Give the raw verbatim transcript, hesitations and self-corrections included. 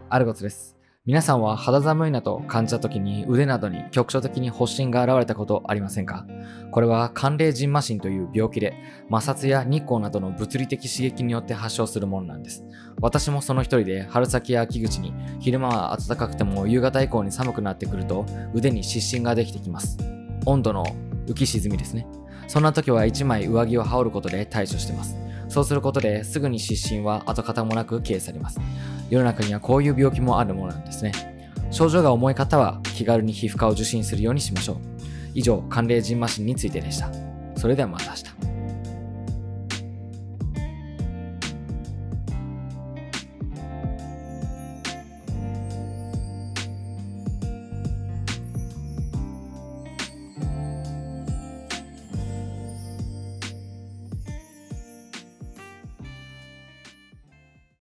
あることです。皆さんは肌寒いなと感じた時に腕などに局所的に発疹が現れたことありませんか？これは寒冷蕁麻疹という病気で、摩擦や日光などの物理的刺激によって発症するものなんです。私もその一人で、春先や秋口に昼間は暖かくても夕方以降に寒くなってくると腕に湿疹ができてきます。温度の浮き沈みですね。そんな時は一枚上着を羽織ることで対処しています。そうすることですぐに湿疹は跡形もなく消え去ります。世の中にはこういう病気もあるものなんですね。症状が重い方は気軽に皮膚科を受診するようにしましょう。以上、寒冷蕁麻疹についてでした。それではまた明日。